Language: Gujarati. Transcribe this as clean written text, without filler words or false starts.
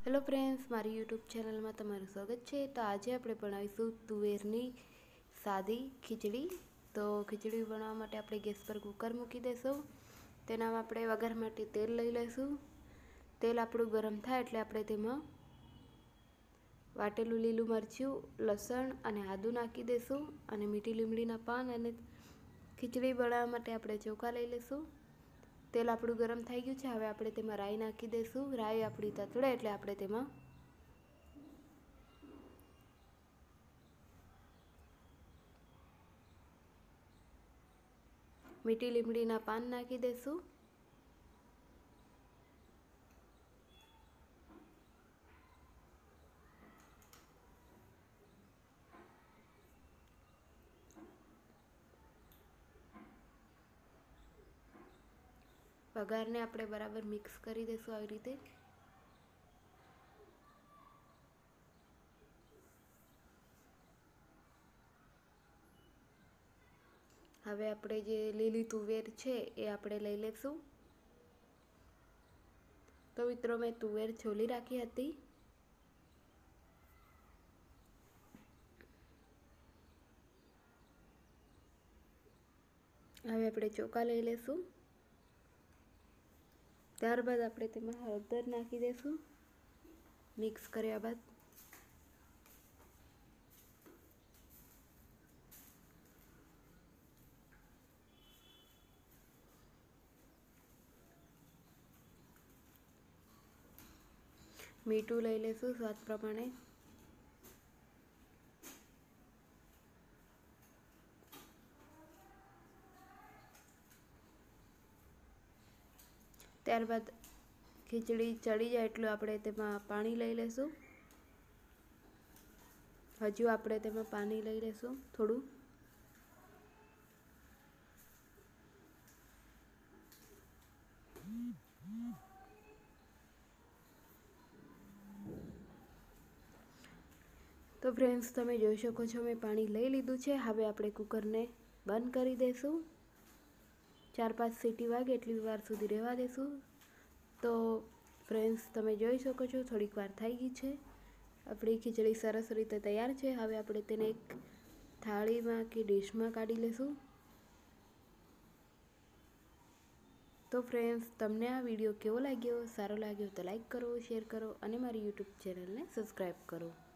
હેલો ફ્રેન્ડ્સ, મારી યુટ્યુબ ચેનલમાં તમારું સ્વાગત છે। તો આજે આપણે બનાવીશું તુવેરની સાદી ખીચડી। તો ખીચડી બનાવવા માટે આપણે ગેસ પર કુકર મૂકી દઈશું। તેનામાં આપણે વઘાર માટે તેલ લઈ લઈશું। તેલ આપણું ગરમ થાય એટલે આપણે તેમાં વાટેલું લીલું મરચું, લસણ અને આદું નાખી દઈશું અને મીઠી લીમડીના પાન અને ખીચડી બનાવવા માટે આપણે ચોખા લઈ લઈશું। તેલ આપણું ગરમ થઈ ગયું છે। હવે આપણે તેમાં રાઈ નાખી દઈશું। રાઈ આપણી તતડે એટલે આપણે તેમાં મીઠી લીમડીના પાન નાખી દઈશું। વઘારને આપણે બરાબર મિક્સ કરી દઈશું આવી રીતે। હવે આપણે જે લીલી તુવેર છે એ આપણે લઈ લઈશું। તો મિત્રો, મેં તુવેર છોલી રાખી હતી। હવે આપણે ચોખા લઈ લઈશું। ત્યારબાદ આપણે તેમાં હળદર નાખી દઈશું મિક્સ કર્યા બાદ। મીઠું લઈ લઈશું સ્વાદ પ્રમાણે। ત્યારબાદ ખીચડી ચડી જાય એટલું આપણે તેમાં પાણી લઈ લઈશું। હજુ આપણે તેમાં પાણી લઈ લઈશું થોડું। તો ફ્રેન્ડ્સ, તમે જોઈ શકો છો મેં પાણી લઈ લીધું છે। હવે આપણે કુકરને બંધ કરી દઈશું। 4-5 સીટી વાગે એટલી વાર સુધી રહેવા દઈશું। તો ફ્રેન્ડ્સ, તમે જોઈ શકો છો થોડીક વાર થઈ ગઈ છે। આપણી ખીચડી સરસ રીતે તૈયાર છે। હવે આપણે તેને એક થાળીમાં કે ડીશમાં કાઢી લઈશું। તો ફ્રેન્ડ્સ, તમને આ વિડીયો કેવો લાગ્યો? સારો લાગ્યો તો લાઈક કરો, શેર કરો અને મારી યુટ્યુબ ચેનલને સબસ્ક્રાઈબ કરો।